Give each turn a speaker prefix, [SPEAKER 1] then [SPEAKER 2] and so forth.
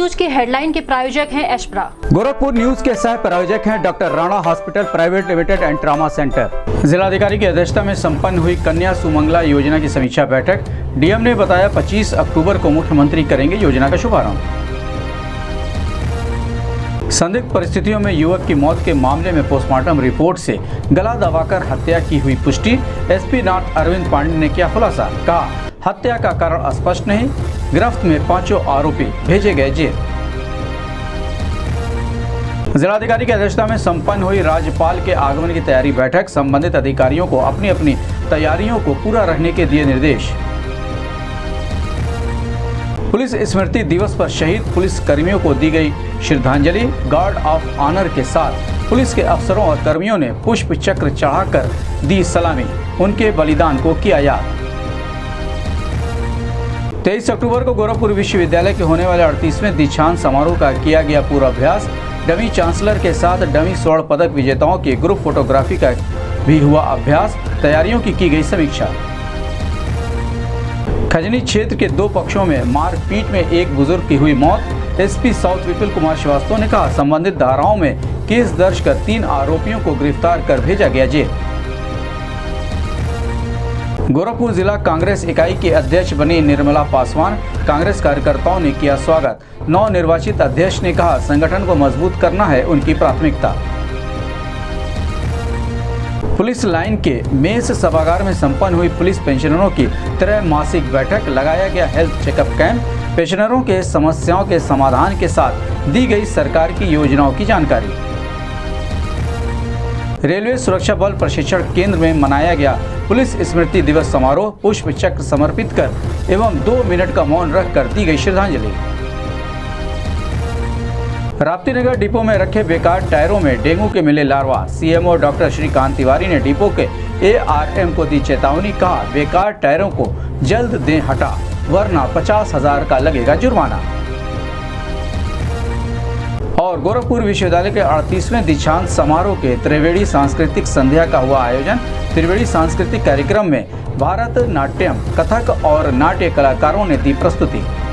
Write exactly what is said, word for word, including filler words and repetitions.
[SPEAKER 1] News के headline के प्रायोजक हैं एशप्रा।
[SPEAKER 2] गोरखपुर न्यूज के सह प्रायोजक हैं doctor Rana hospital private limited and trauma centre. जिलाधिकारी की अध्यक्षता में संपन्न हुई कन्या सुमंगला योजना की समीक्षा बैठक। डीएम ने बताया पच्चीस अक्टूबर को मुख्यमंत्री करेंगे योजना का शुभारंभ। संदिग्ध परिस्थितियों में युवक की मौत के मामले में पोस्टमार्टम रिपोर्ट से गला दबाकर हत्या की हुई पुष्टि। एसपी नॉर्थ अरविंद पांडे ने किया खुलासा, कहा हत्या का कारण स्पष्ट नहीं, गिरफ्त में पांचों आरोपी भेजे गए जेल। जिलाधिकारी की अध्यक्षता में संपन्न हुई राज्यपाल के आगमन की तैयारी बैठक। संबंधित अधिकारियों को अपनी अपनी तैयारियों को पूरा रखने के दिए निर्देश। पुलिस स्मृति दिवस पर शहीद पुलिस कर्मियों को दी गई श्रद्धांजलि। गार्ड ऑफ ऑनर के साथ पुलिस के अफसरों और कर्मियों ने पुष्प चक्र चढ़ाकर दी सलामी, उनके बलिदान को किया याद। तेईस अक्टूबर को गोरखपुर विश्वविद्यालय के होने वाले अड़तीसवें दीक्षांत समारोह का किया गया पूर्वाभ्यास। डमी चांसलर के साथ डमी स्वर्ण पदक विजेताओं की ग्रुप फोटोग्राफी का भी हुआ अभ्यास। तैयारियों की की गई समीक्षा। खजनी क्षेत्र के दो पक्षों में मारपीट में एक बुजुर्ग की हुई मौत। एसपी साउथ विपुल कुमार श्रीवास्तव ने कहा संबंधित धाराओं में केस दर्ज कर तीन आरोपियों को गिरफ्तार कर भेजा गया जेल। गोरखपुर जिला कांग्रेस इकाई की अध्यक्ष बनी निर्मला पासवान। कांग्रेस कार्यकर्ताओं ने किया स्वागत। नव निर्वाचित अध्यक्ष ने कहा संगठन को मजबूत करना है उनकी प्राथमिकता। पुलिस लाइन के मेस सभागार में संपन्न हुई पुलिस पेंशनरों की त्रैमासिक बैठक। लगाया गया हेल्थ चेकअप कैंप। पेंशनरों के समस्याओं के समाधान के साथ दी गई सरकार की योजनाओं की जानकारी। रेलवे सुरक्षा बल प्रशिक्षण केंद्र में मनाया गया पुलिस स्मृति दिवस समारोह। पुष्प चक्र समर्पित कर एवं दो मिनट का मौन रखकर दी गई श्रद्धांजलि। राप्ती नगर डिपो में रखे बेकार टायरों में डेंगू के मिले लार्वा। सीएमओ डॉक्टर श्रीकांत तिवारी ने डिपो के एआरएम को दी चेतावनी। कहा बेकार टायरों को जल्द दें हटा, वरना पचास हजार का लगेगा जुर्माना। और गोरखपुर विश्वविद्यालय के अड़तीसवें दीक्षांत समारोह के त्रिवेणी सांस्कृतिक संध्या का हुआ आयोजन। त्रिवेणी सांस्कृतिक कार्यक्रम में भारत नाट्यम, कथक और नाट्य कलाकारों ने दी प्रस्तुति।